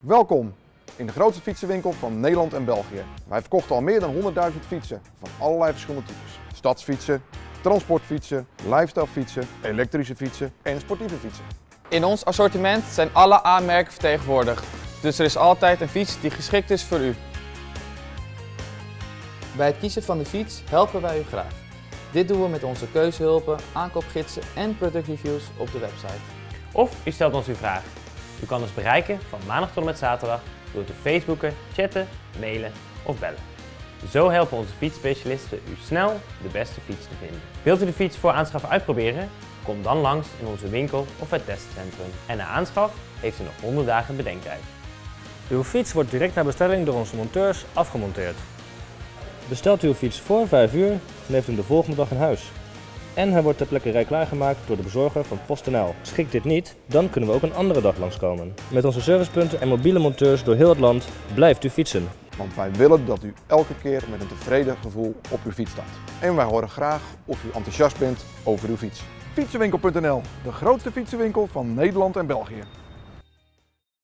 Welkom in de grootste fietsenwinkel van Nederland en België. Wij verkochten al meer dan 100.000 fietsen van allerlei verschillende types. Stadsfietsen, transportfietsen, lifestyle fietsen, elektrische fietsen en sportieve fietsen. In ons assortiment zijn alle A-merken vertegenwoordigd, dus er is altijd een fiets die geschikt is voor u. Bij het kiezen van de fiets helpen wij u graag. Dit doen we met onze keuzehulpen, aankoopgidsen en productreviews op de website. Of u stelt ons uw vraag. U kan ons bereiken van maandag tot en met zaterdag door te Facebooken, chatten, mailen of bellen. Zo helpen onze fietsspecialisten u snel de beste fiets te vinden. Wilt u de fiets voor aanschaf uitproberen? Kom dan langs in onze winkel of het testcentrum. En na aanschaf heeft u nog 100 dagen bedenktijd. Uw fiets wordt direct na bestelling door onze monteurs afgemonteerd. Bestelt u uw fiets voor 5 uur, dan heeft u hem de volgende dag in huis. En hij wordt ter plekke rijklaar gemaakt door de bezorger van PostNL. Schikt dit niet, dan kunnen we ook een andere dag langskomen. Met onze servicepunten en mobiele monteurs door heel het land blijft u fietsen. Want wij willen dat u elke keer met een tevreden gevoel op uw fiets staat. En wij horen graag of u enthousiast bent over uw fiets. Fietsenwinkel.nl, de grootste fietsenwinkel van Nederland en België.